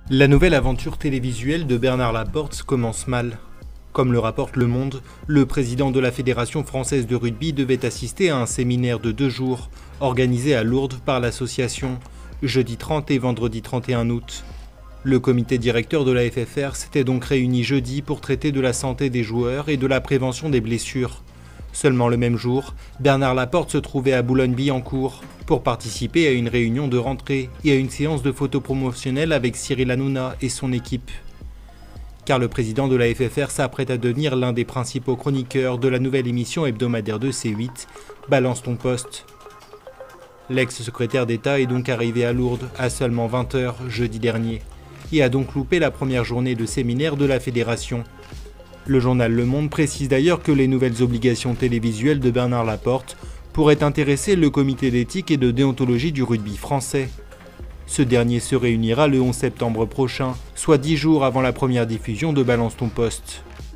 La nouvelle aventure télévisuelle de Bernard Laporte commence mal. Comme le rapporte Le Monde, le président de la Fédération française de rugby devait assister à un séminaire de 2 jours, organisé à Lourdes par l'association, jeudi 30 et vendredi 31 août. Le comité directeur de la FFR s'était donc réuni jeudi pour traiter de la santé des joueurs et de la prévention des blessures. Seulement le même jour, Bernard Laporte se trouvait à Boulogne-Billancourt pour participer à une réunion de rentrée et à une séance de photos promotionnelles avec Cyril Hanouna et son équipe. Car le président de la FFR s'apprête à devenir l'un des principaux chroniqueurs de la nouvelle émission hebdomadaire de C8, Balance ton poste. L'ex-secrétaire d'État est donc arrivé à Lourdes à seulement 20 h jeudi dernier et a donc loupé la première journée de séminaire de la fédération. Le journal Le Monde précise d'ailleurs que les nouvelles obligations télévisuelles de Bernard Laporte pourraient intéresser le comité d'éthique et de déontologie du rugby français. Ce dernier se réunira le 11 septembre prochain, soit 10 jours avant la première diffusion de Balance ton poste.